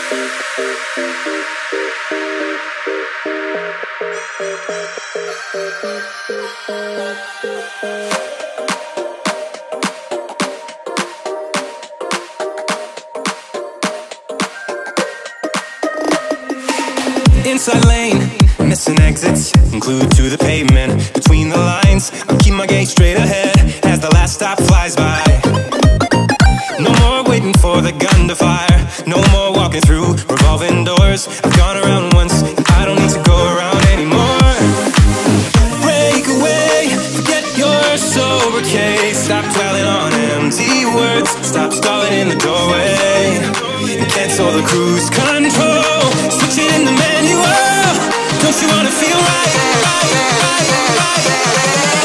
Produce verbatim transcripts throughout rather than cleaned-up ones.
Inside lane, missing exits, glued to the pavement. Between the lines, I'll keep my gaze straight ahead as the last stop flies by. No more waiting for the gun to fire, no more walking through revolving doors. I've gone around once, and I don't need to go around anymore. Break away, forget your sober case. Stop dwelling on empty words, stop stalling in the doorway, and cancel the cruise control. Switch it in the manual. Don't you wanna feel right? right, right, right, right.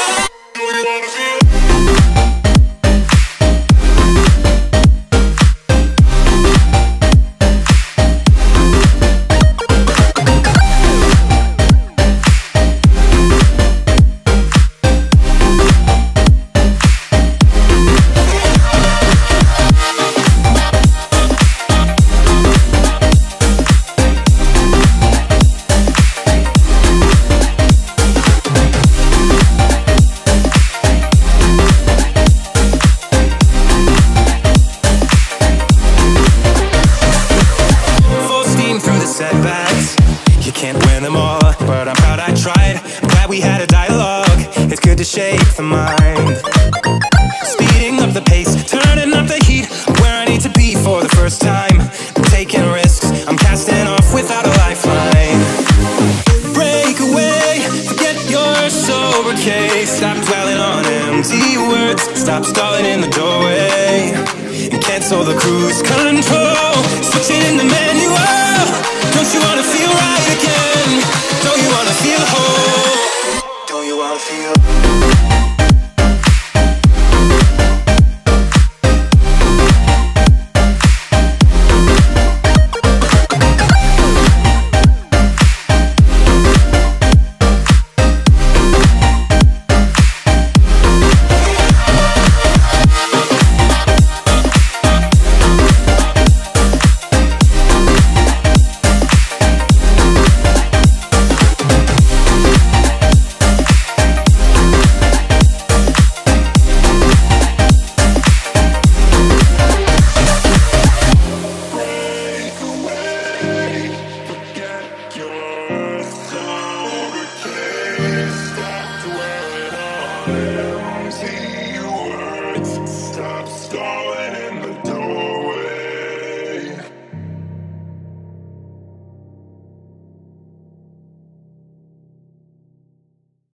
Setbacks, you can't win them all, but I'm proud I tried. I'm glad we had a dialogue. It's good to shake the mind, speeding up the pace, turning up the heat. I'm where I need to be for the first time. I'm taking risks, I'm casting off without a lifeline. Break away, forget your sober case. Stop dwelling on empty words, stop stalling in the doorway, and cancel the cruise control.